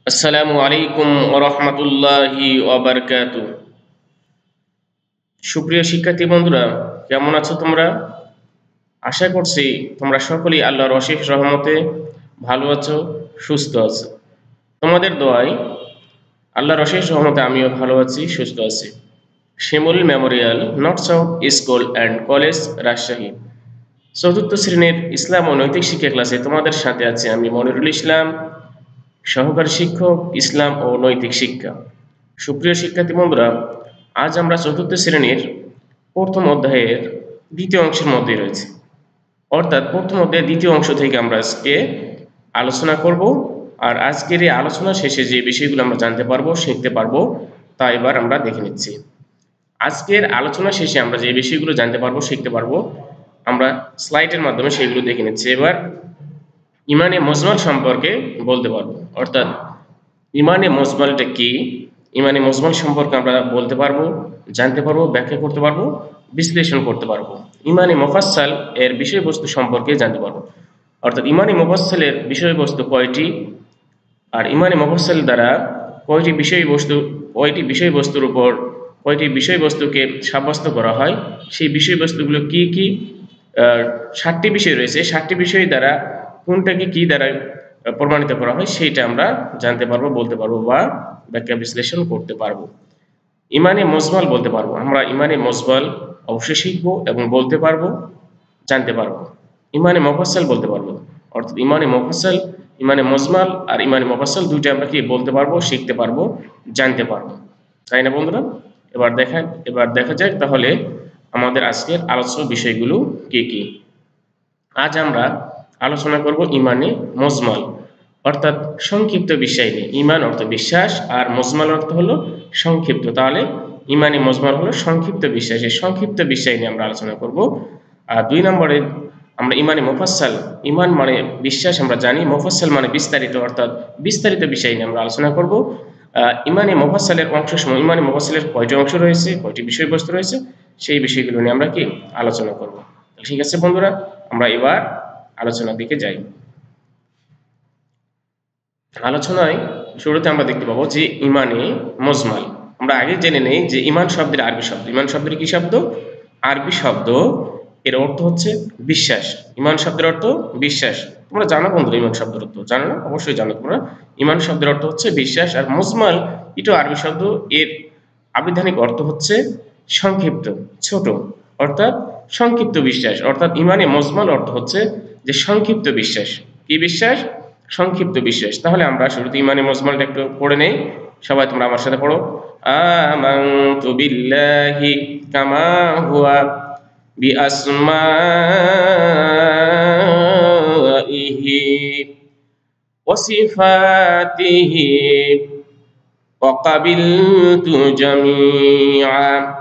আসসালামু আলাইকুম ওয়া রাহমাতুল্লাহি ওয়া বারাকাতুহু। সুপ্রিয় শিক্ষার্থী বন্ধুরা, কেমন আছো তোমরা? আশা করছি তোমরা সকলেই আল্লাহর অশেষ রহমতে ভালো আছো, সুস্থ আছো। তোমাদের দোয়ায় আল্লাহর অশেষ রহমতে আমিও ভালো আছি, সুস্থ আছি। Shimul memorial north south school and college, Rajshahi, চতুর্থ শ্রেণীর ইসলাম ও নৈতিক শিক্ষা ক্লাসে তোমাদের সাথে আছি আমি মনিরুল ইসলাম, সহকারী শিক্ষক, ইসলাম ও নৈতিক শিক্ষা। সুপ্রিয় শিক্ষার্থী বন্ধুরা, আজ আমরা চতুর্থ শ্রেণীর প্রথম অধ্যায়ের দ্বিতীয় অংশের মধ্যে রয়েছে, অর্থাৎ প্রথম অধ্যায়ের দ্বিতীয় অংশ থেকে আমরা আজকে আলোচনা করব। আর আজকের এই আলোচনা শেষে যে বিষয়গুলো আমরা জানতে পারবো, শিখতে পারবো, তা এবার আমরা দেখে নিচ্ছি। আজকের আলোচনা শেষে আমরা যে বিষয়গুলো জানতে পারবো, শিখতে পারবো, আমরা স্লাইডের মাধ্যমে সেগুলো দেখে নিচ্ছি। এবার ইমানে মুজমাল সম্পর্কে বলতে পারবো, অর্থাৎ ইমানে মুজমালটা কি, ইমানে মুজমাল সম্পর্কে আমরা বলতে পারবো, জানতে পারবো, ব্যাখ্যা করতে পারবো, বিশ্লেষণ করতে পারবো। ইমানে মুফাসসাল এর বিষয়বস্তু সম্পর্কে জানতে পারবো, অর্থাৎ ইমানে মুফাসসালের বিষয়বস্তু কয়টি, আর ইমানে মুফাসসাল দ্বারা কয়টি বিষয়বস্তুর উপর কয়টি বিষয়বস্তুকে সাব্যস্ত করা হয়, সেই বিষয়বস্তুগুলো কি কি। 7টি বিষয় রয়েছে, 7টি বিষয় দ্বারা কোনটাকে কি দ্বারা প্রমাণিত করা হয় সেইটা আমরা জানতে পারবো, বলতে পারবো বা ব্যাখ্যা বিশ্লেষণ করতে পারবো। ইমানে মুজমাল বলতে পারবো, আমরা ইমানে মুজমাল অবশ্যই শিখবো এবং বলতে পারবো, জানতে পারবো। ইমানে মুফাসসাল বলতে পারবো, অর্থাৎ ইমানে মুফাসসাল, ইমানে মুজমাল আর ইমানে মুফাসসাল দুইটা আমরা কি বলতে পারবো, শিখতে পারবো, জানতে পারবো। তাই না বন্ধুরা? এবার দেখা যাক তাহলে আমাদের আজকের আলোচ্য বিষয়গুলো কি কি। আজ আমরা আলোচনা করব ইমানে মুজমাল, অর্থাৎ সংক্ষিপ্ত বিষয় নিয়ে। ইমান অর্থ বিশ্বাস আর মুজমাল অর্থ হলো সংক্ষিপ্ত, তাহলে ইমানে মুজমাল হলো সংক্ষিপ্ত বিশ্বাস। এই সংক্ষিপ্ত বিষয় নিয়ে আমরা আলোচনা করব। আর 2 নম্বরে আমরা ইমানে মুফাসসাল, ইমান মানে বিশ্বাস আমরা জানি, মুফাসসাল মানে বিস্তারিত, অর্থাৎ বিস্তারিত বিষয় নিয়ে আমরা আলোচনা করব। ইমানে মুফাসসালের অংশসমূহ, ইমানে মুফাসসালের কয়টি অংশ রয়েছে, কয়টি বিষয়বস্তু রয়েছে, সেই বিষয়গুলো নিয়ে আমরা কি আলোচনা করব। ঠিক আছে বন্ধুরা, আমরা এবার আলোচনার দিকে যাই। আলোচনায় শুরুতে আমরা দেখতে পাবো যে ইমানে মুজমাল। আমরা আগে জেনে নেই যে ইমান শব্দের আরবি শব্দ, ইমান শব্দের কি শব্দ? আরবি শব্দ। এর অর্থ হচ্ছে বিশ্বাস। ইমান শব্দের অর্থ বিশ্বাস। তোমরা জানো বন্ধুরা, ইমান শব্দের অর্থ জানো না? অবশ্যই জানো তোমরা। ইমান শব্দের অর্থ হচ্ছে বিশ্বাস। আর মুজমাল এটা আরবি শব্দ, এর আবিধানিক অর্থ হচ্ছে সংক্ষিপ্ত, ছোট, অর্থাৎ সংক্ষিপ্ত বিশ্বাস। অর্থাৎ ইমানে মুজমাল অর্থ হচ্ছে যে সংক্ষিপ্ত বিশ্বাস। কি বিশ্বাস? সংক্ষিপ্ত বিশ্বাস। তাহলে আমরা শুরুতে ইমানে মুজমালটা একটু পড়ে নেই। সবাই তোমরা আমার সাথে পড়ো। আমানতু বিল্লাহি কামা হুয়া বিআসমাইহি ওয়া সিফাতিহি ওয়া ক্বাবিলতু জামিআ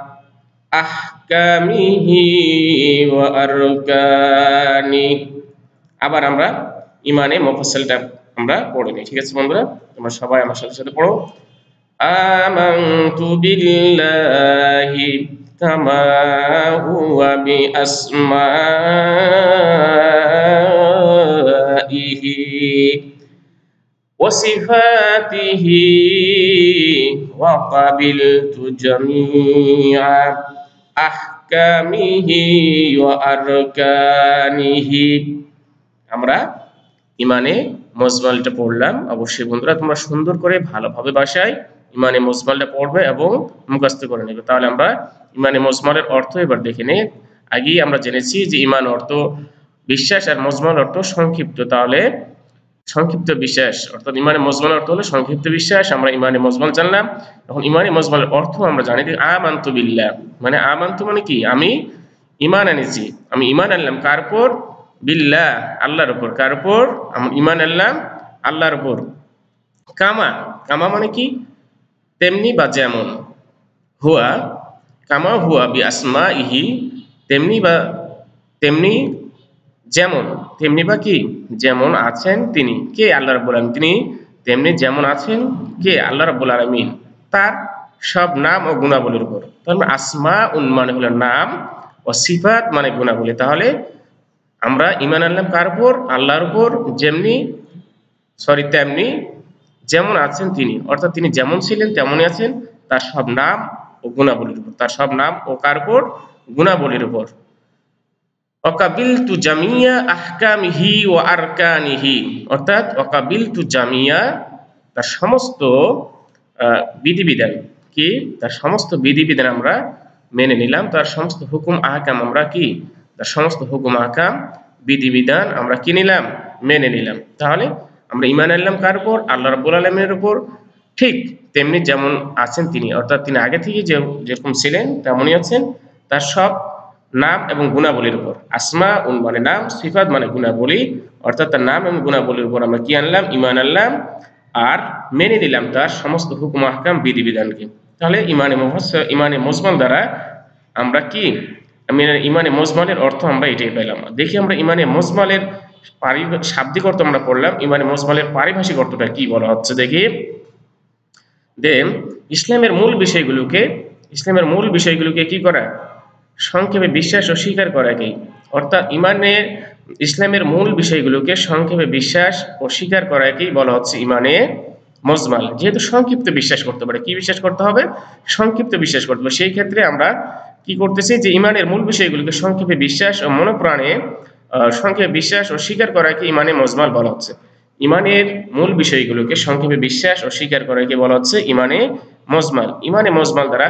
আহকামিহি ওয়া আরকানি। আবার আমরা ইমানে মুফাসসালটা আমরা পড়ে নিই। ঠিক আছে বন্ধুরা, তোমরা সবাই আমার সাথে সাথে পড়ো। আমানতু বিল্লাহি কামা হুয়া বিআসমাইহি ওয়া সিফাতিহি ওয়া ক্বাবিলতু জামিআ আহকামিহি ওয়া আরকানিহি। আমরা ইমানে মুজমালটা পড়লাম। অবশ্যই বন্ধুরা তোমরা সুন্দর করে ভালোভাবে বাসায় ইমানে মুজমালটা পড়বে এবং মুখস্থ করে নেবে। তাহলে আমরা ইমানে মুজমালের অর্থ এবার দেখে নেই। আগেই আমরা জেনেছি যে ইমান অর্থ বিশ্বাস আর মুজমাল অর্থ সংক্ষিপ্ত। তাহলে সংক্ষিপ্ত বিশ্বাস, অর্থাৎ ইমানে মুজমাল অর্থ হলো সংক্ষিপ্ত বিশ্বাস। আমরা ইমানে মুজমাল জানলাম। এখন ইমানে মুজমালের অর্থ আমরা জানি যে আমানতু বিল্লাহ, মানে আমানতু মানে কি? আমি ইমান এনেছি। আমি ইমান আনলাম কার উপর? বিল্লাহ, আল্লাহর উপর। কার উপর? আমি ইমান আনলাম আল্লাহর উপর। কামা, কামা মানে কি? তেমনি বা যেমন। হুয়া, কামা হুয়া বিআসমাইহি, তেমনি বা তেমনি যেমন, তেমনি বা কি? যেমন আছেন তিনি। কে? আল্লাহ রাব্বুল আলামিন। তিনি তেমনি যেমন আছেন কে? আল্লাহ রাব্বুল আলামিন, তার সব নাম ও গুণাবলীর উপর। তাহলে আসমাউন মানে হলো নাম, ও সিফাত মানে গুণাবলী। তাহলে আমরা ঈমান আনলাম কার উপর? আল্লাহর উপর। তেমনি যেমন আছেন তিনি, অর্থাৎ তিনি যেমন ছিলেন তেমনই আছেন, তার সব নাম ও গুণাবলীর উপর, তার সব নাম ও কার উপর, গুণাবলীর উপর। ওয়াকাবিলতু জামিয়া আহকামিহি ওয়া আরকানিহি, অর্থাৎ ওয়াকাবিলতু জামিয়া, তার সমস্ত বিধিবিধান, কি তার সমস্ত বিধিবিধান আমরা মেনে নিলাম, তার সমস্ত হুকুম আহকাম আমরা কি, তার সমস্ত হুকুম আহকাম বিধিবিধান আমরা কি নিলাম, মেনে নিলাম। তাহলে আমরা ঈমান আনলাম কার উপর, আল্লাহ রাব্বুল আলামিনের উপর, ঠিক তেমনি যেমন আছেন তিনি, অর্থাৎ তিনি আগে থেকে যেরকম ছিলেন তেমনই আছেন, তার সব নাম এবং গুণাবলীর উপর। আসমা মানে নাম, সিফাত মানে গুণাবলী, অর্থাৎ তার নাম এবং গুণাবলীর উপর আমরা কি আনলাম, ঈমান আনলাম, আর মেনে নিলাম তার সমস্ত হুকুম আহকাম বিধিবিধানকে। তাহলে ইমানে মুজমাল দ্বারা আমরা কি, ইমানে মুজমালের অর্থ আমরা এটাই পেলাম। দেখি আমরা ইমানে মুজমালের শাব্দিক অর্থ আমরা পড়লাম, ইমানে মুজমালের পারিভাষিক অর্থটা কি বলা হচ্ছে দেখি। ইসলামের মূল বিষয়গুলোকে কি করা, সংক্ষেপে বিশ্বাস ও স্বীকার করাকেই, অর্থাৎ ইসলামের মূল বিষয়গুলোকে সংক্ষেপে বিশ্বাস ও স্বীকার করাকেই বলা হচ্ছে ইমানে মুজমাল। যেহেতু সংক্ষিপ্ত বিশ্বাস করতে পারে, কি বিশ্বাস করতে হবে, সংক্ষিপ্ত বিশ্বাস করতে হবে, সেই ক্ষেত্রে আমরা কি করতেছি, যে ইমানের মূল বিষয়গুলোকে সংক্ষেপে বিশ্বাস ও মনোপ্রাণে সংক্ষেপে বিশ্বাস ও স্বীকার করাকে ইমানে মুজমাল বলা হচ্ছে। ইমানের মূল বিষয়গুলোকে সংক্ষেপে বিশ্বাস ও স্বীকার করাকে বলা হচ্ছে ইমানে মুজমাল। ইমানে মুজমাল দ্বারা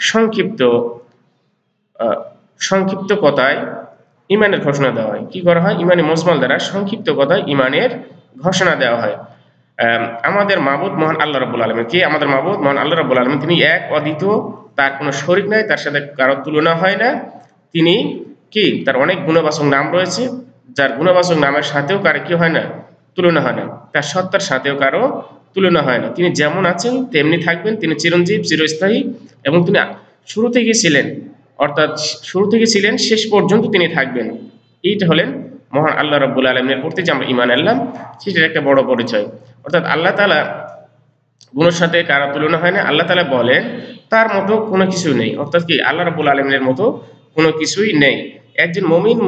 সংক্ষিপ্ত কথায় ইমানের ঘোষণা দেওয়া হয়। কি করা হয়, ইমানে মুজমাল দ্বারা সংক্ষিপ্ত কথায় ইমানের ঘোষণা দেওয়া হয়। আমাদের মাবুদ মহান আল্লাহ রাব্বুল আলামিন, কি আমাদের মাবুদ মহান আল্লাহ রাব্বুল আলামিন, তিনি এক অদ্বিতীয়, তার কোনো শরীক নাই, তার সাথে কারো তুলনা হয় না। তিনি কি, তার অনেক গুণবাচক নাম রয়েছে, যার গুণবাচক নামের সাথেও কারো কি হয় না, তুলনা হয় না, তার সত্তার সাথেও কারো তুলনা হয় না। তিনি যেমন আছেন তেমনি থাকবেন, তিনি চিরঞ্জীব, চিরস্থায়ী, এবং তিনি শুরু থেকে ছিলেন, অর্থাৎ শুরু থেকে ছিলেন, শেষ পর্যন্ত তিনি থাকবেন। এইটা হলেন মহান আল্লাহ রাব্বুল আলামিনের প্রতি যে আমরা ঈমান আনলাম, সেটার একটা বড় পরিচয়। অর্থাৎ আল্লাহ তাআলা গুণের সাথে কারো তুলনা হয় না। আল্লাহ তাআলা বলেন তার মতো কোনো কিছু নেই, অর্থাৎ কি আল্লাহ রাব্বুল আলামিনের মতো কোনো কিছুই নেই। একজন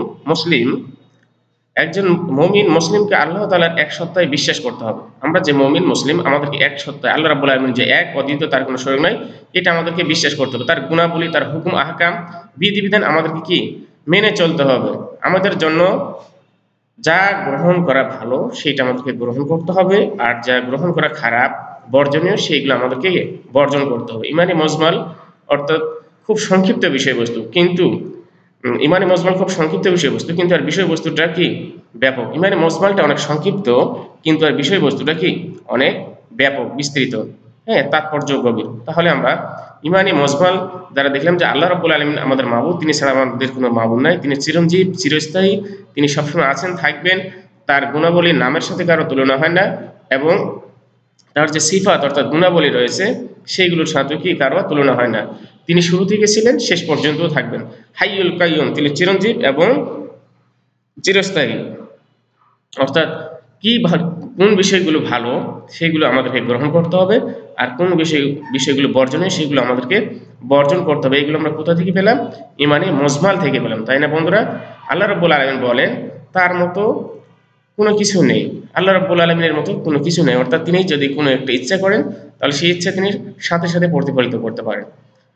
মুমিন মুসলিমকে আল্লাহ তাআলার এক সত্তায় বিশ্বাস করতে হবে। আমরা যে মুমিন মুসলিম, আমাদেরকে এক সত্তায় আল্লাহ রাব্বুল আলামিন যে এক অদ্বিতীয়, তার কোনো শরীক নাই, এটা আমাদেরকে বিশ্বাস করতে হবে। তার গুণাবলী, তার হুকুম আহকাম বিধিবিধান আমাদেরকে কি মেনে চলতে হবে। আমাদের জন্য যা গ্রহণ করা ভালো সেটা আমাদেরকে গ্রহণ করতে হবে, আর যা গ্রহণ করা খারাপ, বর্জনীয়, সেইগুলো আমাদেরকে বর্জন করতে হবে। ইমানি মুজমাল অর্থাৎ খুব সংক্ষিপ্ত বিষয়বস্তু, কিন্তু ইমানি মুজমাল খুব সংক্ষিপ্ত বিষয়বস্তু, কিন্তু আর বিষয়বস্তুটা কি ব্যাপক। ইমানি মুজমালটা অনেক সংক্ষিপ্ত, কিন্তু আর বিষয়বস্তুটা কি অনেক ব্যাপক, বিস্তৃত, হ্যাঁ, তাৎপর্য গভীর। তাহলে আমরা ইমানি মুজমাল দ্বারা দেখলাম যে আল্লাহ রাব্বুল আলামিন আমাদের মাবুদ, তিনি ছাড়া আমাদের কোনো মাবুদ নাই, তিনি চিরঞ্জীব, চিরস্থায়ী, তিনি সবসময় আছেন, থাকবেন, তার গুণাবলী নামের সাথে কারো তুলনা হয় না, এবং তার যে সিফাত অর্থাৎ গুণাবলী রয়েছে সেইগুলোর সাথে কি কারো তুলনা হয় না। তিনি শুরু থেকে ছিলেন, শেষ পর্যন্ত থাকবেন। হাইয়ুল কাইয়ুম, তিনি চিরঞ্জীব এবং চিরস্থায়ী। অর্থাৎ কোন বিষয়গুলো ভালো সেগুলো আমাদেরকে গ্রহণ করতে হবে, আর কোন বিষয়গুলো বর্জনীয় সেগুলো আমাদেরকে বর্জন করতে হবে। এগুলো আমরা কোথা থেকে পেলাম, ইমানে মুজমাল থেকে পেলাম, তাই না বন্ধুরা? আল্লাহ রাব্বুল আলামিন বলেন তার মতো কোনো কিছু নেই, আল্লাহ রাব্বুল আলামিনের মতো কোনো কিছু নেই, অর্থাৎ তিনি যদি কোনো একটা ইচ্ছা করেন তাহলে সেই ইচ্ছা তিনি সাথে সাথে প্রতিফলিত করতে পারেন,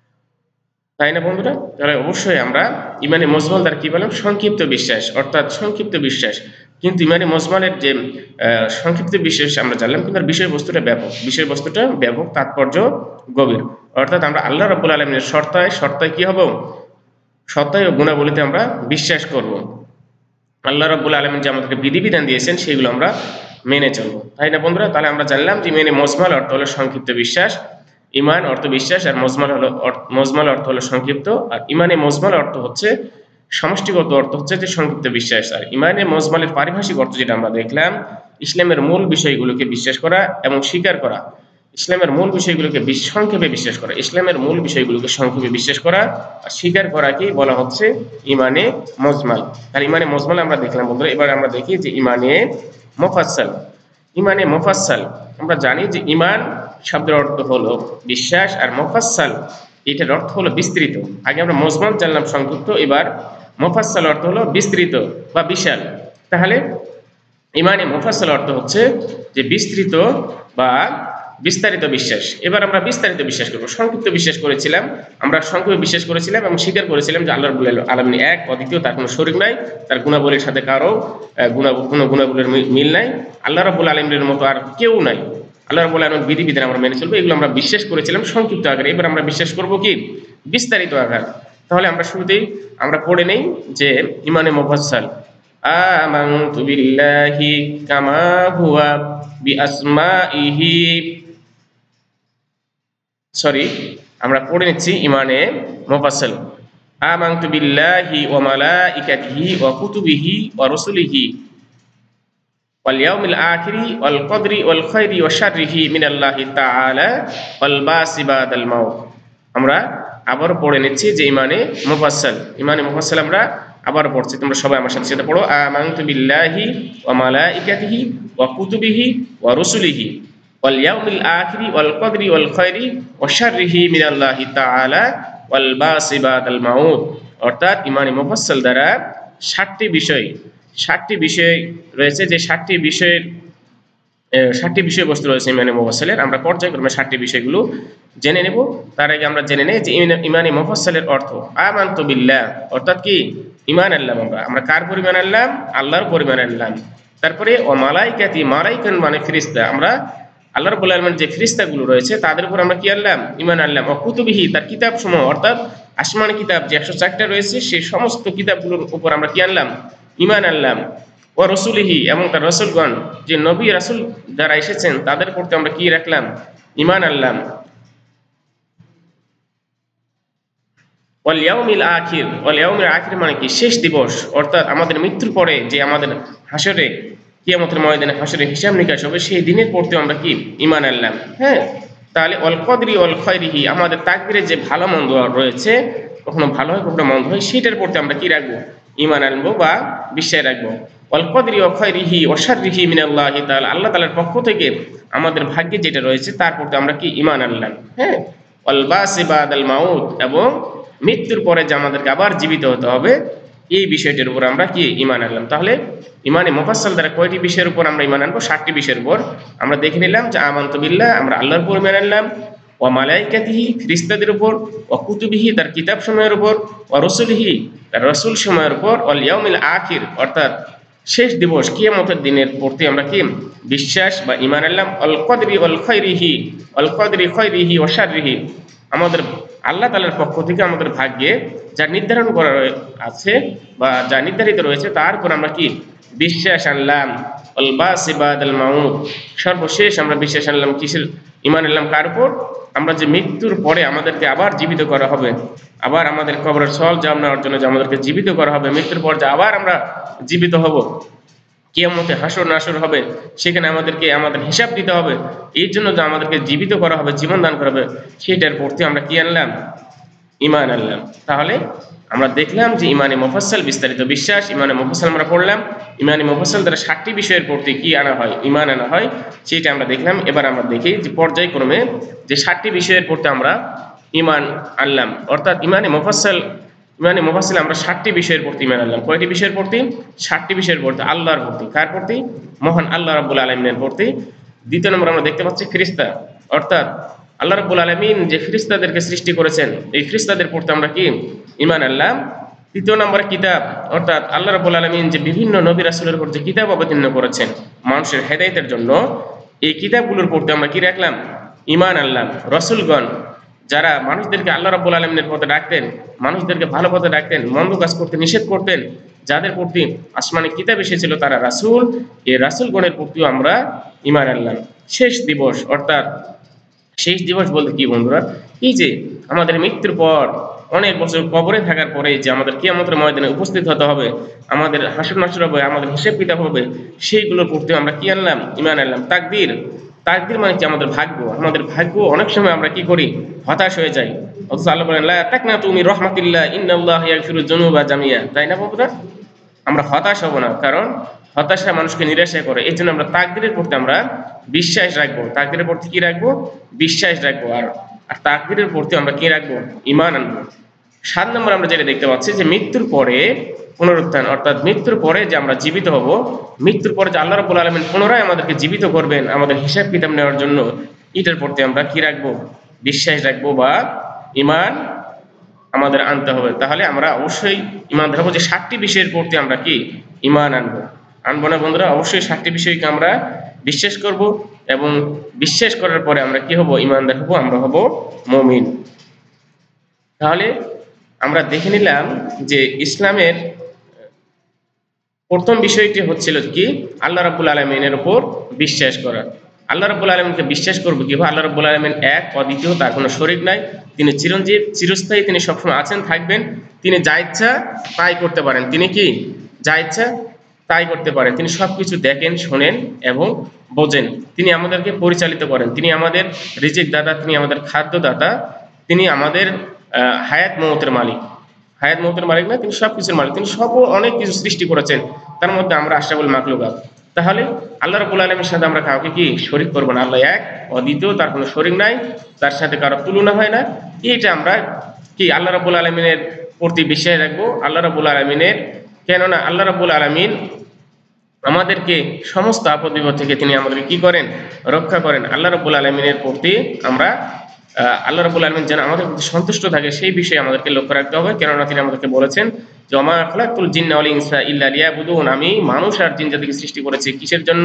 তাই না বন্ধুরা? তাহলে অবশ্যই আমরা ইমানে মুজমাল দ্বারা কি বললাম, সংক্ষিপ্ত বিশ্বাস, অর্থাৎ সংক্ষিপ্ত বিশ্বাস। কিন্তু ইমানে মুজমালের যে সংক্ষিপ্ত বিশ্বাস আমরা জানলাম, কিন্তু বিষয়বস্তুটা ব্যাপক, তাৎপর্য গভীর। অর্থাৎ আমরা আল্লাহ রাব্বুল আলামিনের সত্তায় কি হব, সত্তায় ও গুণাবলীতে আমরা বিশ্বাস করব। আল্লাহ রাব্বুল আলামিন যে আমাদেরকে বিধিবিধান দিয়েছেন সেগুলো আমরা মেনে চলবো, তাই না বন্ধুরা? তাহলে আমরা জানলাম যে ইমানে মুজমাল অর্থ হলো সংক্ষিপ্ত বিশ্বাস, ইমান অর্থ বিশ্বাস, আর মুজমাল অর্থ হলো সংক্ষিপ্ত। আর ইমানে মুজমাল অর্থ হচ্ছে সমষ্টিগত অর্থ হচ্ছে যে সংক্ষিপ্ত বিশ্বাস। আর ইমানে মুজমালের পারিভাষিক অর্থ যেটা আমরা দেখলাম, ইসলামের মূল বিষয়গুলোকে বিশ্বাস করা এবং স্বীকার করা, ইসলামের মূল বিষয়গুলোকে সংক্ষেপে বিশ্বাস করা, ইসলামের মূল বিষয়গুলোকে সংক্ষেপে বিশ্বাস করা আর স্বীকার করাকেই বলা হচ্ছে ইমানে মুজমাল। আর ইমানে মুজমাল আমরা দেখলাম বন্ধুরা। এবার আমরা দেখি যে ইমানে মুফাসসাল। ইমানে মুফাসসাল, আমরা জানি যে ইমান শব্দের অর্থ হলো বিশ্বাস, আর মুফাসসাল এটার অর্থ হলো বিস্তৃত। আগে আমরা মুজমাল জানলাম সংক্ষিপ্ত, এবার মুফাসসাল অর্থ হলো বিস্তৃত বা বিশাল। তাহলে ইমানে মুফাসসাল অর্থ হচ্ছে যে বিস্তৃত বা বিস্তারিত বিশ্বাস। এবার আমরা বিস্তারিত বিশ্বাস করব। সংক্ষিপ্ত বিশ্বাস করেছিলাম, আমরা সংক্ষেপে বিশ্বাস করেছিলাম এবং স্বীকার করেছিলাম যে আল্লাহ রাব্বুল আলামিন এক, অদ্বিতীয়, তার কোনো শরীক নাই, তার গুণাবলীর সাথে কারো কোনো গুণাবলীর মিল নাই, আল্লাহ রাব্বুল আলামিনের মতো আর কেউ নাই, আল্লাহ রাব্বুল আলামিনের বিধিবিধান আমরা মেনে চলবো, এগুলো আমরা বিশ্বাস করেছিলাম সংক্ষিপ্ত আকারে। এবার আমরা বিশ্বাস করব কি বিস্তারিত আকার। তাহলে আমরা শুরুতেই আমরা পড়ে নেই যে ইমানে মুফাসসাল, আমানতু বিল্লাহি কামা হুয়া বিআসমাইহি, আমরা পড়ে নিচ্ছি ইমানে মুফাসসাল। আমানতু বিল্লাহি ওয়া মালাইকাতিহি ওয়া কুতুবিহি ওয়া রুসুলিহি ওয়াল ইয়াউমিল আখিরি ওয়াল কদরি ওয়াল খাইরি ওয়া শাররিহি মিনাল্লাহি তাআলা ওয়াল বাসি বাদাল মাউত। আমরা আবার পড়ে নিচ্ছি যে ইমানে মুফাসসাল আমরা আবার পড়ছি, তোমরা সবাই আমার সাথে সাথে পড়ো। আমানতু বিল্লাহি ওয়া মালাইকাতিহি ওয়া কুতুবিহি ওয়া রুসুলিহি ওয়াল ইয়াউমিল আখিরি ওয়াল কদরি ওয়াল খাইরি ওয়া শাররিহি মিনাল্লাহি তাআলা ওয়াল বাসি বাদাল মাউত। অর্থাৎ ইমানে মুফাসসাল দ্বারা 7টি বিষয় রয়েছে, যে 7টি বিষয়বস্তু রয়েছে ইমানে মুফাসসালের। আমরা পর্যায়ক্রমে 7টি বিষয়গুলো জেনে নেব। তার আগে আমরা জেনে নেই যে ইমানে মুফাসসালের অর্থ। আমানতু বিল্লাহ অর্থাৎ কি ঈমান আনলাম, আমরা কার উপর ঈমান আনলাম? আল্লাহর উপর ঈমান আনলাম। তারপরে ও মালাইকাতি, মালাইকান মানে ফেরেশতা, আমরা আল্লাহ রাব্বুল আলামিনের যে ফেরেশতাগুলো রয়েছে তাদের উপর আমরা কি আনলাম? ঈমান আনলাম। ও কুতুবিহি, তার কিতাবসমূহ অর্থাৎ আসমানি কিতাব যে 104টা রয়েছে সেই সমস্ত কিতাবগুলোর উপর আমরা কি আনলাম? ঈমান আনলাম। ও রসুলিহি, এবং তার রসুলগণ যে নবী রাসূল যারা এসেছেন তাদের প্রতি আমরা কি রাখলাম? ঈমান আনলাম। ওয়াল ইয়াউমিল আখির মানে কি? শেষ দিবস, অর্থাৎ আমাদের মৃত্যুর পরে যে আমাদের হাসরে, কিয়ামতের ময়দানে হাসরে হিসাব নিকাশ হবে, সেই দিনের প্রতি আমরা কি ঈমান আনলাম। হ্যাঁ, তাহলে ওয়াল কদরি ওয়াল খাইরিহি, আমাদের তাকদীরে যে ভালো মন্দ রয়েছে, কখনো ভালো হয় কখনো মন্দ হয়, সেটার প্রতি আমরা কি রাখবো? ঈমান আনবো বা বিশ্বাস রাখবো। ওয়াল কদরি ওয়া খাইরিহি ওয়া শাররিহি মিনাল্লাহি তাআলা, আল্লাহ তাআলার পক্ষ থেকে আমাদের ভাগ্যে যেটা রয়েছে তার প্রতি আমরা কি ঈমান আনলাম। হ্যাঁ, ওয়াল বাসি বাদাল মাউত, এবং মৃত্যুর পরে যে আমাদেরকে আবার জীবিত হতে হবে, এই বিষয়টির উপর আমরা কি ঈমান আনলাম। তাহলে ইমানে মুফাসসাল দ্বারা কয়টি বিষয়ের উপর আমরা ঈমান আনবো? 7টি বিষয়ের উপর। আমরা দেখে নিলাম যে আমানতু বিল্লাহ, আমরা আল্লাহর উপর ঈমান আনলাম। ওয়া মালাইকাতিহি, ফেরেশতাদের উপর। ওয়া কুতুবিহি, তার কিতাব সমূহের উপর। ওয়া রসুলিহি, তার রাসূল সমূহের উপর। ওয়াল ইয়াউমিল আখির, অর্থাৎ শেষ দিবস কিয়ামতের দিনের প্রতি আমরা কি বিশ্বাস বা ঈমান আনলাম। আল কদরি ওয়াল খাইরিহি ওয়া শাররিহি, আমাদের আল্লাহ তাআলার পক্ষ থেকে আমাদের ভাগ্যে যা নির্ধারণ করা আছে বা যা নির্ধারিত রয়েছে তার উপর আমরা কি বিশ্বাস আনলাম। আল বাসি বাদাল মাউত, সর্বশেষ আমরা বিশ্বাস আনলাম কিসের? ঈমান আনলাম কার উপর? আমরা যে মৃত্যুর পরে আমাদেরকে আবার জীবিত করা হবে, আবার আমাদের কবরের সওয়াল জবাব নেওয়ার জন্য যে আমাদেরকে জীবিত করা হবে, মৃত্যুর পর যে আবার আমরা জীবিত হব, কিয়ামতে হাসর নাসর হবে, সেখানে আমাদেরকে আমাদের হিসাব দিতে হবে, এই জন্য যে আমাদেরকে জীবিত করা হবে, জীবন দান করা হবে, সেটার প্রতি আমরা কি আনলাম? ঈমান আনলাম। তাহলে আমরা দেখলাম যে ইমানে মুফাসসাল বিস্তারিত বিশ্বাস, ইমানে মুফাসসাল আমরা পড়লাম। ইমানে মুফাসসাল দ্বারা 7টি বিষয়ের প্রতি কি আনা হয়? ঈমান আনা হয়, সেটা আমরা দেখলাম। এবার আমরা দেখি যে পর্যায়ক্রমে যে 7টি বিষয়ের প্রতি আমরা ঈমান আনলাম, অর্থাৎ ইমানে মুফাসসাল আমরা 7টি বিষয়ের প্রতি ঈমান আনলাম। কয়টি বিষয়ের প্রতি? 7টি বিষয়ের প্রতি। আল্লাহর প্রতি, কার প্রতি? মহান আল্লাহ রাব্বুল আলামিনের প্রতি। দ্বিতীয় নম্বর আমরা দেখতে পাচ্ছি ফেরেশতা, অর্থাৎ আল্লাহ রাব্বুল আলামিন যে ফেরেশতাদেরকে সৃষ্টি করেছেন এই ফেরেশতাদের প্রতি আমরা কি ঈমান আনলাম। তৃতীয় নম্বরে কিতাব, অর্থাৎ আল্লাহ রাব্বুল আলামিন যে বিভিন্ন নবী রাসূলের উপর যে কিতাব অবতীর্ণ করেছেন মানুষের হেদায়েতের জন্য, এই কিতাবগুলোর প্রতি আমরা কি রাখলাম? ঈমান আনলাম। রাসূলগণ যারা মানুষদেরকে আল্লাহ রাব্বুল আলামিনের পথে ডাকতেন, মানুষদেরকে ভালো পথে ডাকতেন, মন্দ কাজ করতে নিষেধ করতেন, যাদের প্রতি আসমানি কিতাব এসেছিল তারা রাসূল, এই রাসূলগণের প্রতিও আমরা ঈমান আনলাম। শেষ দিবস, অর্থাৎ শেষ দিবস বলতে কি বন্ধুরা? এই যে আমাদের মৃত্যুর পর অনেক বছর কবরে থাকার পরে যে আমাদের কিয়ামতের ময়দানে উপস্থিত হতে হবে, আমাদের হাসর নাসর হবে, আমাদের হিসাব কিতাব হবে, সেইগুলোর প্রতি আমরা কি আনলাম? ঈমান আনলাম। তাকদীর মানে কি? আমাদের ভাগ্য অনেক সময় আমরা কি করি? হতাশ হয়ে যাই। অথচ আল্লাহ বলেন লা তাকনাতু মির রাহমাতিল্লাহ ইন্নাল্লাহা ইয়াগফিরুয যুনুবা জামিয়া। তাই না বন্ধুরা? আমরা হতাশ হব না, কারণ হতাশা মানুষকে নিরাশা করে। এই জন্য আমরা তাকদীরের প্রতি আমরা বিশ্বাস রাখবো। তাকদীরের প্রতি কি রাখবো? বিশ্বাস রাখবো। আর তাকদীরের প্রতি আমরা কি রাখবো? ঈমান আনবো। 7 নম্বর আমরা যেটা দেখতে পাচ্ছি যে মৃত্যুর পরে পুনরুত্থান অর্থাৎ মৃত্যুর পরে যে আমরা জীবিত হব, মৃত্যুর পরে যে আল্লাহ রাব্বুল আলামিন পুনরায় আমাদেরকে জীবিত করবেন আমাদের হিসাব কিতাব নেওয়ার জন্য, এটার প্রতি আমরা কি রাখবো? বিশ্বাস রাখবো বা ঈমান আমাদের আনতে হবে। তাহলে আমরা অবশ্যই ঈমান রাখবো যে 7টি বিষয়ের প্রতি আমরা কি ঈমান আনবো না বন্ধুরা? অবশ্যই 7টি বিষয়কে আমরা বিশ্বাস করব এবং বিশ্বাস করার পরে আমরা কি হব? ঈমানদার হব, আমরা হব মুমিন। তাহলে আমরা দেখে নিলাম যে ইসলামের প্রথম বিষয়টি হচ্ছিল কি? আল্লাহ রাব্বুল আলামিনের উপর বিশ্বাস করা। আল্লাহ রাব্বুল আলামিনকে বিশ্বাস করব কিভাবে? আল্লাহ রাব্বুল আলামিন এক, অদ্বিতীয়, তার কোনো শরীক নাই, তিনি চিরঞ্জীব, চিরস্থায়ী, তিনি সবসময় আছেন, থাকবেন, তিনি যা ইচ্ছা তাই করতে পারেন। তিনি কি যা ইচ্ছা তাই করতে পারেন, তিনি সবকিছু দেখেন, শোনেন এবং বোঝেন, তিনি আমাদেরকে পরিচালিত করেন, তিনি আমাদের রিজিক দাতা, তিনি আমাদের খাদ্যদাতা, তিনি আমাদের হায়াত মওতের মালিক। হায়াত মওতের মালিক না, তিনি সবকিছুর মালিক, তিনি সব অনেক কিছু সৃষ্টি করেছেন, তার মধ্যে আমরা আশরাফুল মাখলুকাত। তাহলে আল্লাহ রাব্বুল আলামিনের সাথে আমরা কাউকে কি শরীক করব না। আল্লাহ এক, অদ্বিতীয়, তার কোনো শরীক নাই, তার সাথে কারো তুলনা হয় না। এইটা আমরা কি আল্লাহ রাব্বুল আলামিনের প্রতি বিশ্বাস রাখবো। আল্লাহ রাব্বুল আলামিনের, কেননা আল্লাহ রাব্বুল আলামিন আমাদেরকে সমস্ত আপদ বিপদ থেকে তিনি আমাদেরকে কি করেন? রক্ষা করেন। আল্লাহ রাব্বুল আলামিনের প্রতি আমরা আল্লাহ রাব্বুল আলামিন যেন আমাদের প্রতি সন্তুষ্ট থাকে সেই বিষয়ে আমাদেরকে লক্ষ্য রাখতে হবে। কেননা তিনি আমাদেরকে বলেছেন যে ওমা খালাকতুল জিন্না ওয়াল ইনসা ইল্লা লিয়াবুদুন, আমি মানুষ আর জিন জাতিকে সৃষ্টি করেছি কিসের জন্য?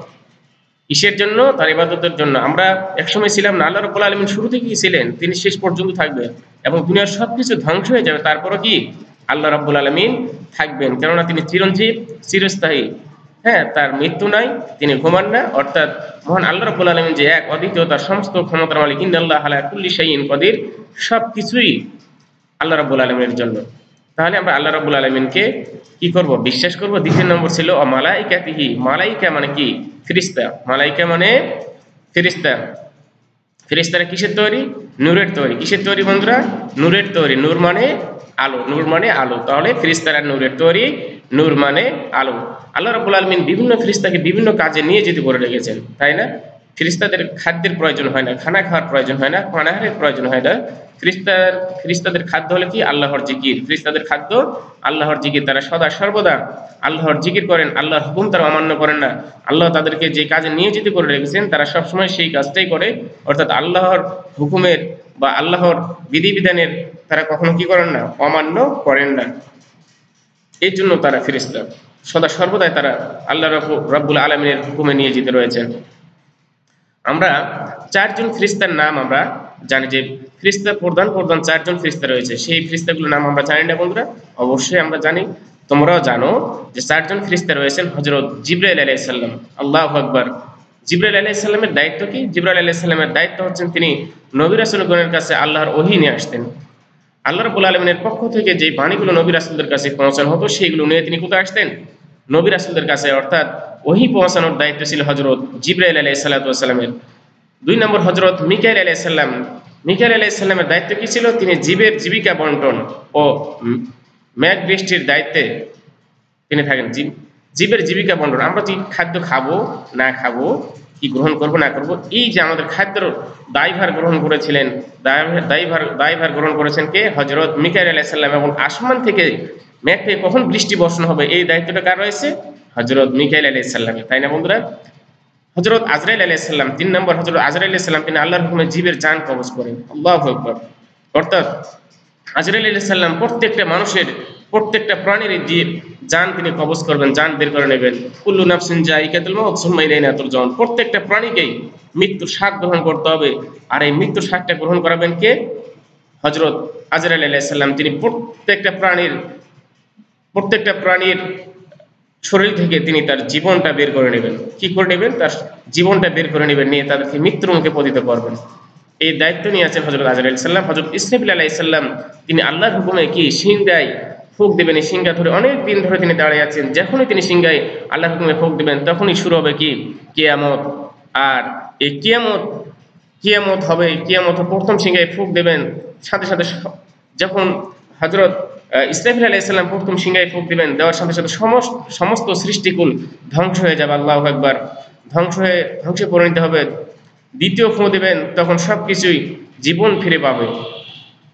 কিসের জন্য? তার ইবাদতের জন্য। আমরা একসময় ছিলাম না, আল্লাহ রাব্বুল আলামিন শুরু থেকেই ছিলেন, তিনি শেষ পর্যন্ত থাকবেন এবং দুনিয়ার সবকিছু ধ্বংস হয়ে যাবে, তারপরও কি আল্লাহ রাব্বুল আলামিন থাকবেন, কেননা তিনি চিরঞ্জীব, চিরস্থায়ী। হ্যাঁ, তার মৃত্যু নাই, তিনি ঘুমান না। অর্থাৎ মহান আল্লাহ রাব্বুল আলামিন যে এক, অদ্বিতীয়, তার সমস্ত ক্ষমতার মালিক, ইন্নাল্লাহা আলা কুল্লি শাইইন কদির, সবকিছুই আল্লাহ রাব্বুল আলামিনের জন্য। তাহলে আমরা আল্লাহ রাব্বুল আলামিনকে কি করব? বিশ্বাস করব। দ্বিতীয় নম্বর ছিল ও মালাইকাতিহি, মালাইকা মানে কি? ফেরেশতা। মালাইকা মানে ফেরেশতা। ফেরেশতারা কিসের তৈরি? নূরের তৈরি। কিসের তৈরি বন্ধুরা? নূরের তৈরি। নূর মানে আলো, নূর মানে আলো। তাহলে ফেরেশতারা নূরের তৈরি, নূর মানে আলো। আল্লাহ রাব্বুল আলামিন বিভিন্ন ফেরেশতাকে বিভিন্ন কাজে নিয়ে যেতে করে রেখেছেন, তাই না? ফেরেশতাদের খাদ্যের প্রয়োজন হয় না, খানা খাওয়ার প্রয়োজন হয় না, পানাহারের প্রয়োজন হয় না। ফেরেশতাদের খাদ্য হলো কি? আল্লাহর জিকির। ফেরেশতাদের খাদ্য আল্লাহর জিকির। তারা সদা সর্বদা আল্লাহর জিকির করেন, আল্লাহর হুকুম তারা অমান্য করেন না। আল্লাহ তাদেরকে যে কাজে নিয়োজিত করে রেখেছেন তারা সবসময় সেই কাজটাই করে, অর্থাৎ আল্লাহর হুকুমের বা আল্লাহর বিধিবিধানের তারা কখনো কি করেন না? অমান্য করেন না। এই জন্য তারা ফেরেশতা, সদা সর্বদাই তারা আল্লাহ রাব্বুল আলামিনের হুকুমে নিয়োজিত রয়েছেন। আমরা 4জন ফেরেশতার নাম আমরা জানি, যে ফেরেশতা প্রধান 4জন ফেরেশতা রয়েছে, সেই ফেরেশতাগুলোর নাম আমরা জানি না বন্ধুরা? অবশ্যই আমরা জানি, তোমরাও জানো যে 4জন ফেরেশতা রয়েছেন। হযরত জিবরাইল আলাইহিস সালাম, আল্লাহু আকবার। জিবরাইল আলাইহিস সালামের দায়িত্ব কি? জিবরাইল আলাইহিস সালামের দায়িত্ব হচ্ছেন তিনি নবী রাসূলগণের কাছে আল্লাহর ওহী নিয়ে আসতেন। আল্লাহ রাব্বুল আলামিনের পক্ষ থেকে যে বাণীগুলো নবী রাসূলদের কাছে পৌঁছানো হতো সেইগুলো নিয়ে তিনি কোথায় আসতেন? নবী রাসূলদের কাছে। অর্থাৎ ওহী পৌঁছানোর দায়িত্ব ছিল হযরত জিবরাইল আলাইহিস সালাতু ওয়াস সালামের। 2 নম্বর হযরত মিকাইল আলাইহিস সালাম। মিকাইল আলাইহিস সালামের দায়িত্ব কি ছিল? তিনি জীবের জীবিকা বন্টন ও মেঘ বৃষ্টির দায়িত্বে তিনি থাকেন। জীবের জীবিকা বন্টন, আমরা কি খাদ্য খাবো না খাবো, কি গ্রহণ করব না করব, এই যে আমাদের খাদ্যের দায়ভার গ্রহণ করেছিলেন, দায়ভার গ্রহণ করেছেন কে? হযরত মিকাইল আলাইহিস সালাম। এবং আসমান থেকে মেঘ থেকে কখন বৃষ্টি বর্ষণ হবে এই দায়িত্বটা কার রয়েছে? হযরত মিকাইল আলাইহিস সালামের, তাই না বন্ধুরা? হযরত আজরাইল আলাইহিস সালাম, 3 নম্বর হযরত আজরাইল আলাইহিস সালাম, তিনি আল্লাহর হুকুমে জীবের জান কবজ করেন। আল্লাহু আকবার। অর্থাৎ আজরাইল আলাইহিস সালাম প্রত্যেকটা মানুষের, প্রত্যেকটা প্রাণীর জান তিনি কবজ করবেন, জান বের করে নেবেন। কুল্লু নাফসিন যায়িকাতুল মাউত সুম্মা ইলাইনা তুরজাউন। প্রত্যেকটা প্রাণীকেই মৃত্যুর স্বাদ গ্রহণ করতে হবে, আর এই মৃত্যুর স্বাদটা গ্রহণ করাবেন কে? হযরত আজরাইল আলাইহিস সালাম। তিনি প্রত্যেকটা প্রাণীর শরীর থেকে তিনি তার জীবনটা বের করে নেবেন। কি করে নেবেন? তার জীবনটা বের করে নেবেন, নিয়ে তাদেরকে মৃত্যুর মুখে পতিত করবেন। এই দায়িত্ব নিয়ে আছেন হযরত আজরাইল আলাইহিস সালাম। হযরত ইসরাফিল আলাইহিস সালাম, তিনি আল্লাহর হুকুমে কি সিংহায় ফুঁক দিবেন। এই সিংহা ধরে অনেক দিন ধরে তিনি দাঁড়িয়ে আছেন। যখনই তিনি সিংহায় আল্লাহর হুকুমে ফুঁক দিবেন তখনই শুরু হবে কি? কিয়ামত। আর এই কিয়ামত হবে। কিয়ামত প্রথম সিংহায় ফুঁক দেবেন, সাথে সাথে যখন হযরত ইসরাফিল আলাইহিস সালাম প্রথম সিংহায় ফুঁক দিবেন, দেওয়ার সাথে সাথে সমস্ত সৃষ্টিকুল ধ্বংস হয়ে যাবে। আল্লাহু আকবার। ধ্বংসে পরিণত হবে। দ্বিতীয় ফুঁ দিবেন, তখন সবকিছুই জীবন ফিরে পাবে।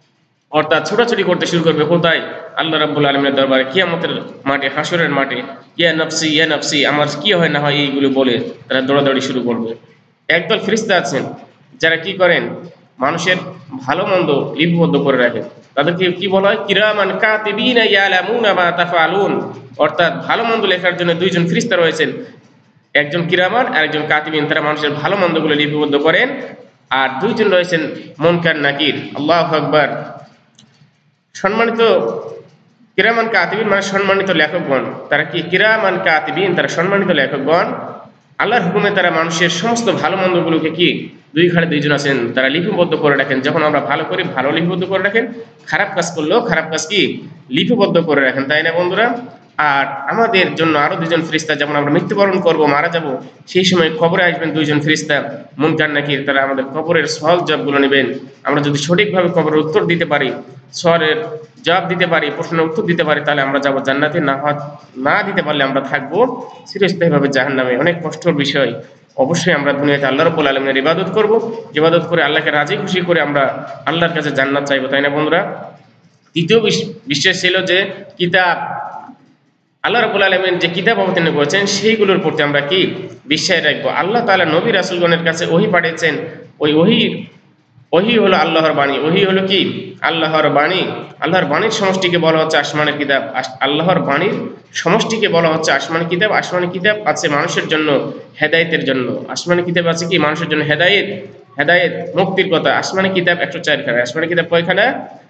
অর্থাৎ ছোটাছুটি করতে শুরু করবে কোথায়? আল্লাহ রাব্বুল আলামিনের দরবারে, কিয়ামতের মাঠে, হাসরের মাঠে। ইয়া নফসি ইয়া নফসি, আমার কি হয় না হয় এইগুলো বলে তারা দৌড়াদৌড়ি শুরু করবে। একদল ফেরেশতা আছেন যারা কি করেন, মানুষের ভালো মন্দ লিপিবদ্ধ করে রাখেন। তাদেরকে কি বলা হয়? কিরামান কাতিবিনা ইয়ালামুনা মা তাফআলুন। অর্থাৎ ভালো মন্দ লেখার জন্য দুইজন ফেরেশতা রয়েছেন, একজন কিরামান আর একজন কাতিবিন। তারা মানুষের ভালো মন্দগুলো লিপিবদ্ধ করেন। আর দুইজন রয়েছেন মুনকার নাকির। আল্লাহু আকবার। সম্মানিত কিরামান কাতিবিন মানে সম্মানিত লেখকগণ। তারা কি? কিরামান কাতিবিন, তারা সম্মানিত লেখকগণ। আল্লাহর হুকুমে তারা মানুষের সমস্ত ভালো মন্দগুলোকে কি দুই ঘাড়ে দুইজন আছেন, তারা লিপিবদ্ধ করে রাখেন। যখন আমরা ভালো করি ভালো লিপিবদ্ধ করে রাখেন, খারাপ কাজ করলেও খারাপ কাজ কি লিপিবদ্ধ করে রাখেন, তাই না বন্ধুরা? আর আমাদের জন্য আরো দুজন ফেরেশতা, যখন আমরা মৃত্যুবরণ করব, মারা যাব, সেই সময় কবরে আসবেন দুইজন ফেরেশতা মুনকার নাকির। তারা আমাদের কবরের সওয়াল জবাবগুলো নেবেন। আমরা যদি সঠিকভাবে কবরের উত্তর দিতে পারি, সওয়ালের জবাব দিতে পারি, প্রশ্নের উত্তর দিতে পারি, তাহলে আমরা যাব জান্নাতে। না দিতে পারলে আমরা থাকবো চিরস্থায়ীভাবে জাহান্নামে। অনেক কষ্টের বিষয়। অবশ্যই আমরা দুনিয়াতে আল্লাহ রাব্বুল আলামিনের ইবাদত করব, ইবাদত করে আল্লাহকে রাজি খুশি করে আমরা আল্লাহর কাছে জান্নাত চাইবো, তাই না বন্ধুরা? তৃতীয় বিশ্বাস ছিল যে কিতাব, আল্লাহ রাব্বুল আলামিন যে কিতাব অবতীর্ণ করেছেন সেইগুলোর প্রতি আমরা কি বিশ্বাস রাখবো। আল্লাহ তাআলা নবী রাসূলগণের কাছে ওহী পাঠিয়েছেন। ওই ওহী হলো আল্লাহর বাণী। ওহী হলো কি? আল্লাহর বাণী। আল্লাহর বাণীর সমষ্টিকে বলা হচ্ছে আসমানের কিতাব। আল্লাহর বাণীর সমষ্টিকে বলা হচ্ছে আসমানি কিতাব। আসমানি কিতাব আছে মানুষের জন্য হেদায়েতের জন্য। আসমানি কিতাব আছে কি মানুষের জন্য হেদায়েত, হেদায়েত মুক্তির কথা। আসমানি কিতাব 104 খানা। আসমানি কিতাব কয়খানা?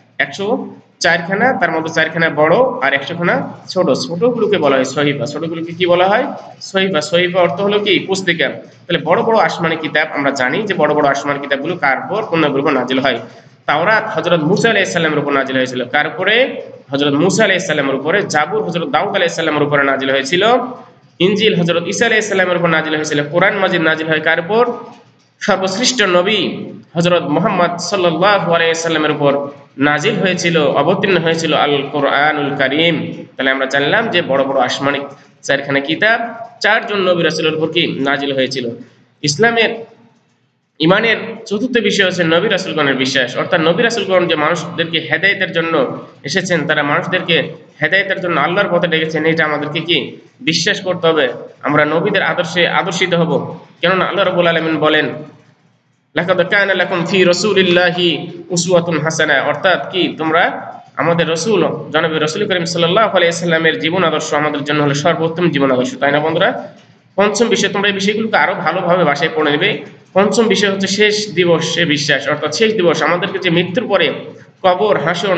104 খানা। তার মধ্যে 4 খানা বড় আর 100 খানা ছোট। ছোটগুলোকে বলা হয় সহিফা। ছোটগুলোকে কি বলা হয়? সহিফা। সহিফা অর্থ হলো কি পুস্তিকা। তাহলে বড় বড় আসমানি কিতাব, আমরা জানি যে বড় বড় আসমানি কিতাবগুলো কার উপর? কোন নবীর উপর নাজিল হয়? তাওরাত হযরত মূসা আলাইহিস সালামের উপর নাজিল হয়েছিল। কার উপরে? হযরত মূসা আলাইহিস সালামের উপরে। জাবুর হযরত দাউদ আলাইহিস সালামের উপরে নাজিল হয়েছিল। ইনজিল হযরত ঈসা আলাইহিস সালামের উপর নাজিল হয়েছিল। কোরআন মাজিদ নাজিল হয় কার উপর? সর্বশ্রেষ্ঠ নবী হযরত মুহাম্মদ সাল্লাল্লাহু আলাইহি সাল্লামের উপর নাজিল হয়েছিল, অবতীর্ণ হয়েছিল আল কোরআনুল কারীম। তাহলে আমরা জানলাম যে বড় বড় আসমানি 4খানা কিতাব 4 জন নবী রাসূলের উপর কি নাজিল হয়েছিল। ইসলামের ইমানের চতুর্থ বিষয় হচ্ছে নবী রাসূলগণের বিশ্বাস। অর্থাৎ নবী রাসূলগণ যে মানুষদেরকে হেদায়েতের জন্য এসেছেন, তারা মানুষদেরকে হেদায়েতের জন্য আল্লাহর পথে ডেকেছেন, এটা আমাদেরকে কি বিশ্বাস করতে হবে। আমরা নবীদের আদর্শে আদর্শিত হব। কেননা আল্লাহ রাব্বুল আলামিন বলেন, লাকাদ কানা লাকুম ফি রাসূলিল্লাহি উসওয়াতুন হাসানা। অর্থাৎ কি তোমরা আমাদের রাসূল জনাবে রাসূল করিম সাল্লাল্লাহু আলাইহি সাল্লামের জীবন আদর্শ আমাদের জন্য হলো সর্বোত্তম জীবন আদর্শ, তাই না বন্ধুরা? পঞ্চম বিষয়, তোমরা এই বিষয়গুলোকে আরো ভালোভাবে বাসায় পড়ে নেবে। পঞ্চম বিষয় হচ্ছে শেষ দিবসে বিশ্বাস। অর্থাৎ শেষ দিবস, আমাদেরকে যে মৃত্যুর পরে কবর,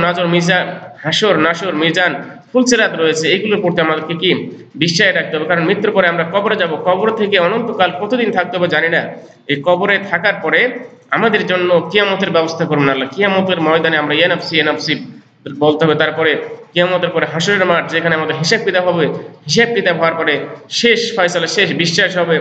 হাসর নাসর মিজান ফুলসিরাত রয়েছে, এগুলোর প্রতি আমাদেরকে কি বিশ্বাস রাখতে হবে। কারণ মৃত্যুর পরে আমরা কবরে যাব, কবর থেকে অনন্তকাল কতদিন থাকতে হবে জানি না। এই কবরে থাকার পরে আমাদের জন্য কিয়ামতের ব্যবস্থা করবেন আল্লাহ। কিয়ামতের ময়দানে আমরা ইয়া নাফসি ইয়া নাফসি বলতে হবে। তারপরে কিয়ামতের পরে হাসরের মাঠ, যেখানে আমাদের হিসাব কিতাব হবে। হিসাব কিতাব হওয়ার পরে শেষ ফয়সালা, শেষ বিশ্বাস হবে,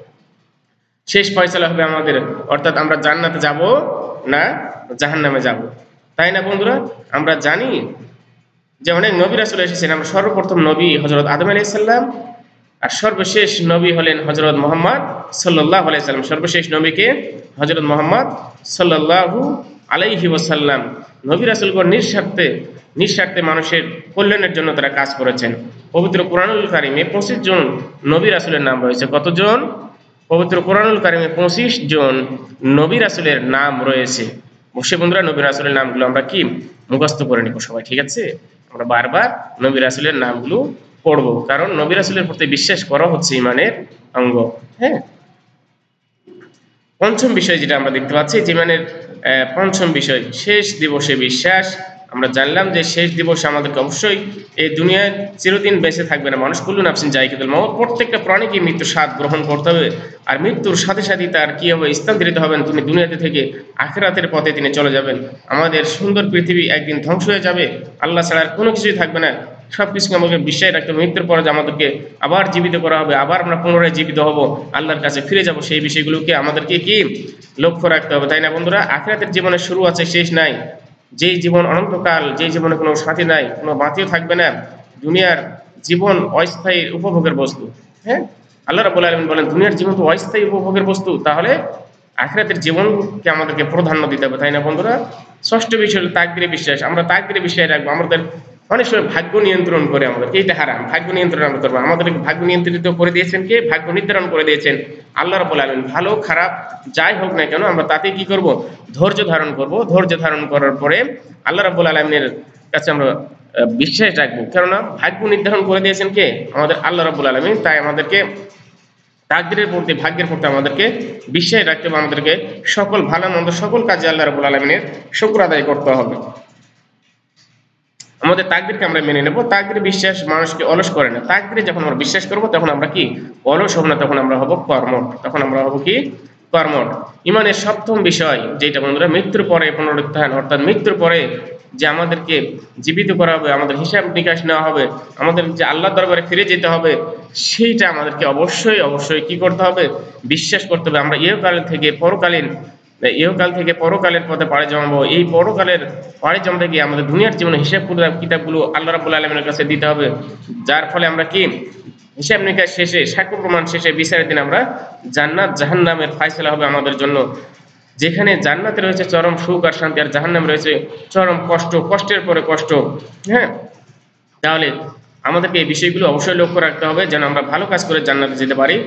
শেষ ফয়সালা হবে আমাদের। অর্থাৎ আমরা জান্নাতে যাব না জাহান্নামে যাব, তাই না বন্ধুরা? আমরা জানি যে অনেক নবী রাসূল এসেছেন। আমরা সর্বপ্রথম নবী হযরত আদম আলাইহিস সালাম, আর সর্বশেষ নবী হলেন হযরত মুহাম্মদ সাল্লাল্লাহু আলাইহি সাল্লাম। সর্বশেষ নবীকে হযরত মুহাম্মদ সাল্লাল্লাহু আলাইহি ওয়াসাল্লাম। নবী রাসূলগণ নিঃস্বার্থে মানুষের কল্যাণের জন্য তারা কাজ করেছেন। পবিত্র কুরআনুল কারীমে 25 জন নবী রাসূলের নাম রয়েছে। কতজন? পবিত্র কুরআনুল কারীমে 25 জন নবী রাসূলের নাম রয়েছে। অবশ্যই বন্ধুরা নবী রাসূলের নামগুলো আমরা কি মুখস্থ করে নিব সবাই, ঠিক আছে? আমরা বারবার নবী রাসূলের নামগুলো পড়ব, কারণ নবী রাসূলের প্রতি বিশ্বাস করা হচ্ছে ঈমানের অঙ্গ। হ্যাঁ, পঞ্চম বিষয় যেটা আমরা দেখতে পাচ্ছি, ঈমানের পঞ্চম বিষয় শেষ দিবসে বিশ্বাস। আমরা জানলাম যে শেষ দিবসে আমাদেরকে অবশ্যই এই দুনিয়ায় চিরদিন বেঁচে থাকবে না মানুষ। কুল্লু নাফসিন যায়কাতুল মাউত, প্রত্যেকটা প্রাণীকে মৃত্যুর স্বাদ গ্রহণ করতে হবে। আর মৃত্যুর সাথে সাথে তার কি হবে? স্থানান্তরিত হবেন তিনি দুনিয়াতে থেকে আখিরাতের পথে তিনি চলে যাবেন। আমাদের সুন্দর পৃথিবী একদিন ধ্বংস হয়ে যাবে, আল্লাহ ছাড়া আর কোনো কিছুই থাকবে না। সবকিছুকে আমাদের বিশ্বাস রাখতে হবে। মৃত্যুর পরে যে আমাদেরকে আবার জীবিত করা হবে, আবার আমরা পুনরায় জীবিত হব, আল্লাহর কাছে ফিরে যাব, সেই বিষয়গুলোকে আমাদেরকে কি লক্ষ্য রাখতে হবে, তাই না বন্ধুরা? আখিরাতের জীবনের শুরু আছে, শেষ নাই। যেই জীবন অনন্তকাল, যেই জীবনে কোনো সাথী নাই, কোনো বাতিও থাকবে না। দুনিয়ার জীবন অস্থায়ী উপভোগের বস্তু। হ্যাঁ, আল্লাহ রাব্বুল আলামিন বলেন দুনিয়ার জীবন তো অস্থায়ী উপভোগের বস্তু, তাহলে আখিরাতের জীবনকে আমাদেরকে প্রাধান্য দিতে হবে, তাই না বন্ধুরা? ষষ্ঠ বিষয় হলো তাকদীরে বিশ্বাস। আমরা তাকদীরে বিশ্বাস রাখবো। আমাদের অনেক সময় ভাগ্য নিয়ন্ত্রণ করে আমাদেরকে, এটা হারাম। ভাগ্য নিয়ন্ত্রণ আমরা করবো। আমাদেরকে ভাগ্য নিয়ন্ত্রিত করে দিয়েছেন কে? ভাগ্য নির্ধারণ করে দিয়েছেন আল্লাহ রাব্বুল আলামিন। ভালো খারাপ যাই হোক না কেন আমরা তাতে কি করব? ধৈর্য ধারণ করব। ধৈর্য ধারণ করার পরে আল্লাহ রাব্বুল আলামিনের কাছে আমরা বিশ্বাস রাখবো। কেননা ভাগ্য নির্ধারণ করে দিয়েছেন কে? আমাদের আল্লাহ রাব্বুল আলামিন। তাই আমাদেরকে তাকদীরের প্রতি, ভাগ্যের প্রতি আমাদেরকে বিশ্বাস রাখতে হবে। আমাদেরকে সকল ভালো মন্দ সকল কাজে আল্লাহ রাব্বুল আলামিনের শুকর আদায় করতে হবে। আমাদের তাকদীরকে আমরা মেনে নেব। তাকদীরে বিশ্বাস মানুষকে অলস করে না। তাকদীরে যখন আমরা বিশ্বাস করব তখন আমরা কি অলস হব না, তখন আমরা হব কর্মঠ। তখন আমরা হব কি কর্মঠ। ইমানের সপ্তম বিষয় যেটা বন্ধুরা, মৃত্যুর পরে পুনরুত্থান, অর্থাৎ মৃত্যুর পরে যে আমাদেরকে জীবিত করা হবে, আমাদের হিসাব নিকাশ নেওয়া হবে, আমাদের যে আল্লাহর দরবারে ফিরে যেতে হবে, সেইটা আমাদেরকে অবশ্যই অবশ্যই কি করতে হবে? বিশ্বাস করতে হবে। আমরা ইহকাল থেকে পরকালের পথে পাড়ি জমাবো। এই পরকালের পাড়ি জমাতে গিয়ে আমাদের দুনিয়ার জীবনে হিসাব কিতাবগুলো আল্লাহ রাব্বুল আলামিনের কাছে দিতে হবে। যার ফলে আমরা কি হিসাব নিকাশ শেষে, সাক্ষ্য প্রমাণ শেষে বিচারের দিন আমরা জান্নাত জাহান্নামের ফয়সালা হবে আমাদের জন্য। যেখানে জান্নাতে রয়েছে চরম সুখ আর শান্তি, আর জাহান্নামে রয়েছে চরম কষ্ট, কষ্টের পরে কষ্ট। হ্যাঁ, তাহলে আমাদেরকে এই বিষয়গুলো অবশ্যই লক্ষ্য রাখতে হবে যেন আমরা ভালো কাজ করে জান্নাতে যেতে পারি।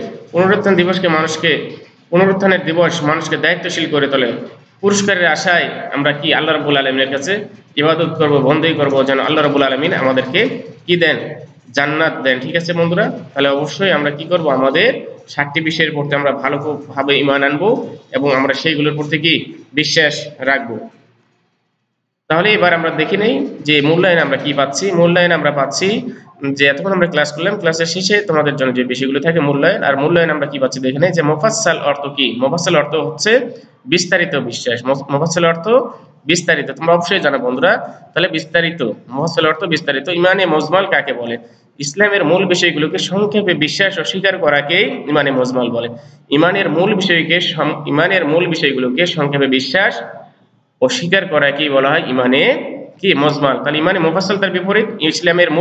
পুনরুত্থানের দিবস মানুষকে দায়িত্বশীল করে তোলে। পুরস্কারের আশায় আমরা কি আল্লাহ রাব্বুল আলামিনের কাছে ইবাদত করব, বন্দেগী করব, যেন আল্লাহ রাব্বুল আলামিন আমাদেরকে কি দেন? জান্নাত দেন। ঠিক আছে বন্ধুরা? তাহলে অবশ্যই আমরা কি করব? আমাদের 7টি বিষয়ের প্রতি আমরা ভালোভাবে ঈমান আনবো এবং আমরা সেইগুলোর প্রতি কি বিশ্বাস রাখবো। তাহলে এবার আমরা দেখে নেই যে মূল্যায়ন আমরা কি পাচ্ছি। মূল্যায়ন আমরা পাচ্ছি যে এতক্ষণ আমরা ক্লাস করলাম, ক্লাসের শেষে তোমাদের জন্য যে বিষয়গুলো থাকে মূল্যায়ন, আর মূল্যায়ন আমরা কি পাচ্ছি দেখে নেই যে মুফাসসাল অর্থ কি? মুফাসসাল অর্থ হচ্ছে বিস্তারিত বিশ্বাস। মুফাসসাল অর্থ বিস্তারিত, তোমরা অবশ্যই জানো বন্ধুরা। তাহলে বিস্তারিত, মুফাসসাল অর্থ বিস্তারিত। ইমানে মুজমাল কাকে বলে? ইসলামের মূল বিষয়গুলোকে সংক্ষেপে বিশ্বাস ও স্বীকার করাকেই ইমানে মুজমাল বলে। ইমানের মূল বিষয়গুলোকে সংক্ষেপে বিশ্বাস ও স্বীকার করা কি বলা হয়? ইমানে কি মুজমাল। তাহলে ইমানে মুফাসসাল তার বিপরীত। ইসলামের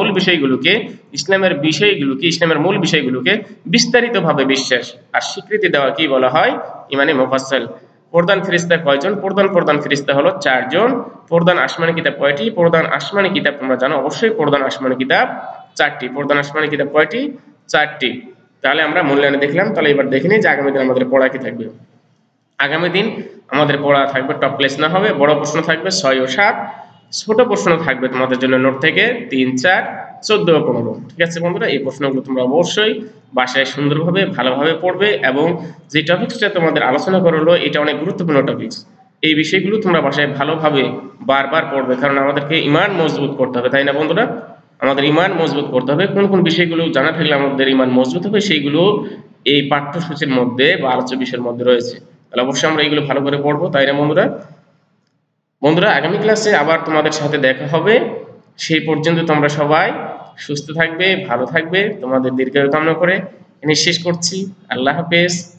মূল বিষয়গুলোকে বিস্তারিতভাবে বিশ্বাস আর স্বীকৃতি দেওয়া কি বলা হয়? ইমানে মুফাসসাল। প্রধান ফেরেশতা কয়জন? প্রধান ফেরেশতা হলো 4 জন। প্রধান আসমানি কিতাব কয়টি? প্রধান আসমানি কিতাব তোমরা জানো অবশ্যই, প্রধান আসমানি কিতাব 4টি। প্রধান আসমানি কিতাব কয়টি? 4টি। তাহলে আমরা মূল্যায়নে দেখলাম। তাহলে এবার দেখে নিই যে আগামী দিন আমাদের পড়া কি থাকবে। আগামী দিন আমাদের পড়া থাকবে টপ প্লেস না হবে, বড় প্রশ্ন থাকবে 6 ও 7, ছোট প্রশ্ন থাকবে তোমাদের জন্য নোট থেকে 3, 4, 14 ও 15। ঠিক আছে বন্ধুরা? এই প্রশ্নগুলো তোমরা অবশ্যই বাসায় সুন্দরভাবে ভালোভাবে পড়বে এবং যে টপিকসটা তোমাদের আলোচনা করা হলো এটা অনেক গুরুত্বপূর্ণ টপিকস। এই বিষয়গুলো তোমরা বাসায় ভালোভাবে বারবার পড়বে, কারণ আমাদেরকে ঈমান মজবুত করতে হবে, তাই না বন্ধুরা? আমাদের ঈমান মজবুত করতে হবে। কোন কোন বিষয়গুলো জানা থাকলে আমাদের ঈমান মজবুত হবে সেইগুলো এই পাঠ্যসূচির মধ্যে বা আলোচ্য বিষয়ের মধ্যে রয়েছে। তাহলে অবশ্যই আমরা এগুলো ভালো করে পড়বো, তাই না বন্ধুরা? আগামী ক্লাসে আবার তোমাদের সাথে দেখা হবে। সেই পর্যন্ত তোমরা সবাই সুস্থ থাকবে, ভালো থাকবে, তোমাদের দীর্ঘায়ু কামনা করে এখানে শেষ করছি। আল্লাহ হাফেজ।